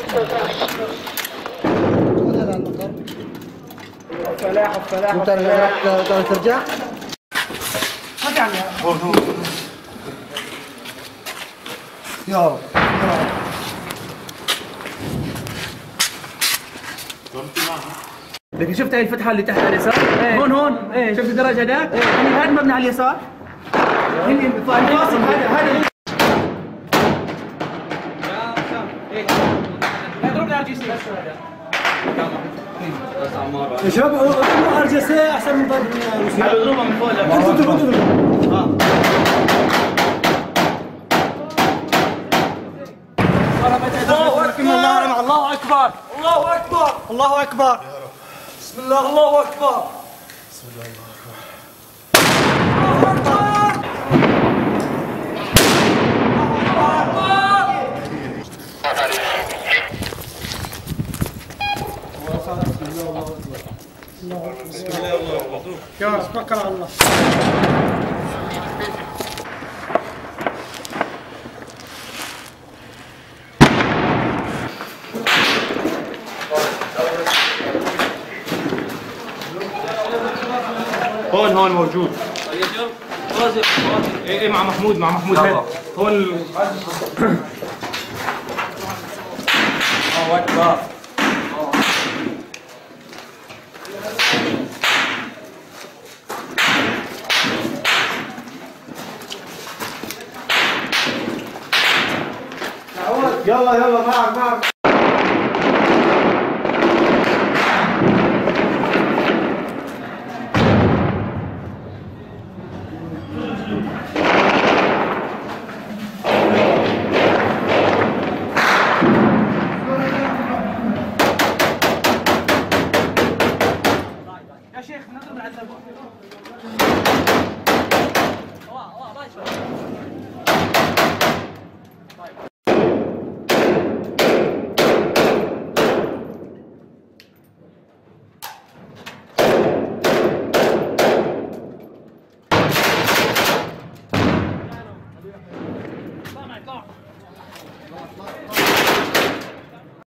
هذا المطر. فلاح فلاح انت ترجع؟ ما في عندنا. هون يا رب. لكن شفت هاي الفتحة اللي تحت على اليسار؟ ايه. هون ايه. شفت الدرج هذاك؟ ايه. هذا المبنى على اليسار؟ هني الفاصل هذا لا ضربنا على الجي سي يا شباب اضربوا على الجي سي احسن من ضرب روسيا. اضربها من فوق. الله اكبر الله اكبر الله اكبر الله اكبر. بسم الله الله اكبر. بسم الله الله اكبر. بسم الله الله اكبر. يا رب توكل على الله. هون موجود. ايه مع محمود هون الله اكبر. يلا معك